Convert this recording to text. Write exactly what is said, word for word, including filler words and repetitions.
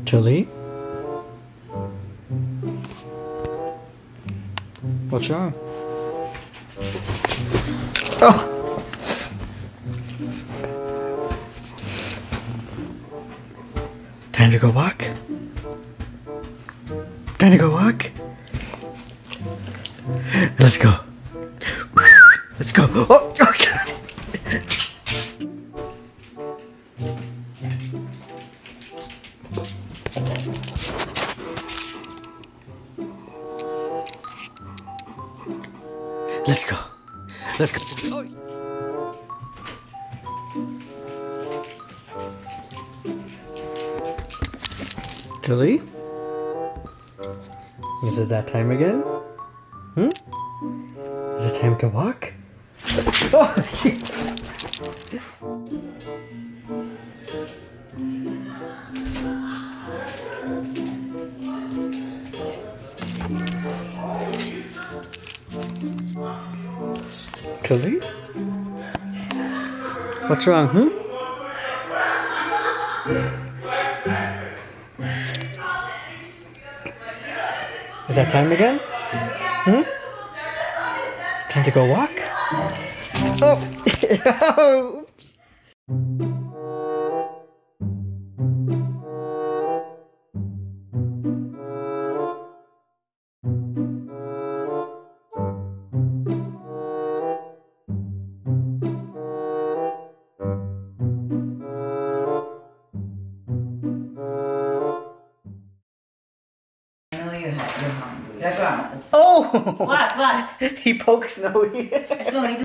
Julie? What's wrong? Oh! Time to go walk? Time to go walk? Let's go. Let's go. Oh, oh God. Let's go. Let's go. Oh. Julie? Is it that time again? Hmm? Is it time to walk? Oh, Julie? What's wrong, hmm? Is that time again? Hmm? Time to go walk? Oh! Oops. You're hungry. That's right. Oh! What? What? He pokes Snowy. Snowy,